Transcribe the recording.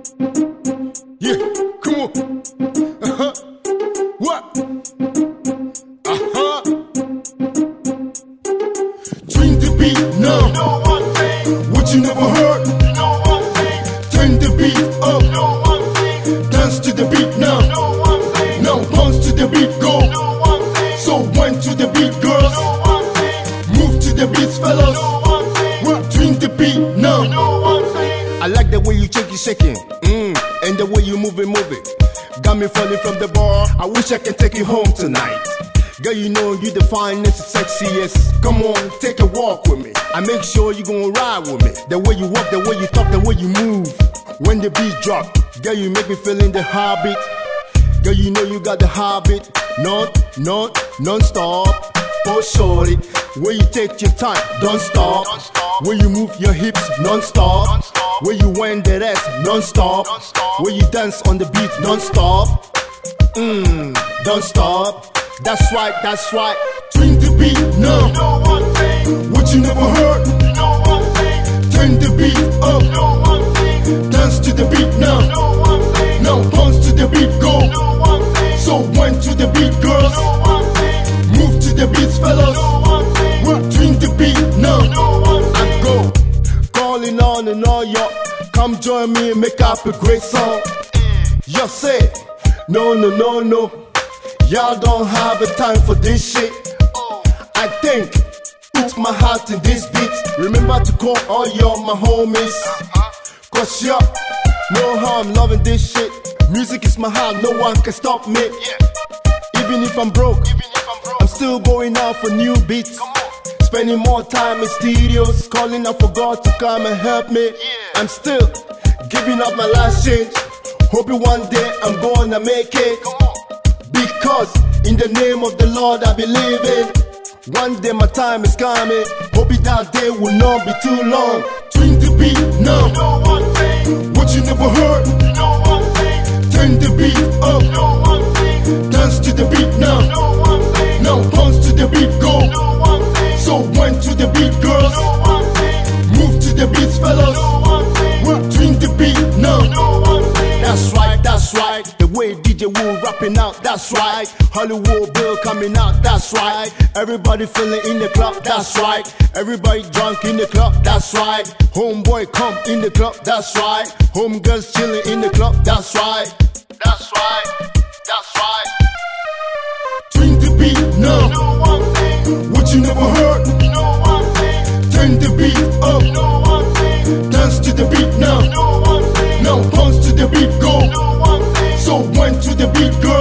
Yeah, come on. What? Swing the beat now. What you never heard? Turn the beat up. Dance to the beat now. Now bounce to the beat, go. So went to the beat, girls. Move to the beats, fellas. Swing the beat now. I like the way you shake it, and the way you move it. Got me falling from the bar. I wish I can take you home tonight. Girl, you know you the finest, sexiest. Come on, take a walk with me. I make sure you gon' ride with me. The way you walk, the way you talk, the way you move. When the beat drop, girl, you make me feel in the habit. Girl, you know you got the habit. Non-stop. Oh, shorty, where you take your time, don't stop. Where you move your hips, non-stop. Where you wind that ass, non-stop. Where you dance on the beat, non-stop. Don't stop. That's right. Swing the beat now. What you never heard? Turn the beat up. Dance to the beat now. Now bounce to the beat, go. So went to the beat, girls. Move to the beats, fellas. Swing the beat now. And go. Calling on and all y'all. Come join me and make up a great song. You say, no. Y'all don't have the time for this shit. I think, put my heart in this beat. Remember to call all y'all my homies. Cause yo, know how I'm loving this shit. Music is my heart, no one can stop me. Even if I'm broke, I'm still going out for new beats. Spending more time in studios, calling out for God to come and help me. I'm still giving up my last change. Hoping one day I'm gonna make it. Because in the name of the Lord I believe in. One day my time is coming. Hoping that day will not be too long. Swing the beat now. What you never heard? Turn the beat up. Dance to the beat now. Now bounce to the beat, go. So went to the beat, girls. Move to the beats, fellas. Swing the beat now. That's right. The way DJ Wu rapping out, that's right. Hollywood Bill coming out, that's right. Everybody feeling in the club, that's right. Everybody drunk in the club, that's right. Homeboy come in the club, that's right. Homegirls chilling in the club, that's right. Swing the beat now. What you never heard? Turn the beat up. Dance to the beat now. Now bounce to the beat, go. So went to the beat, go.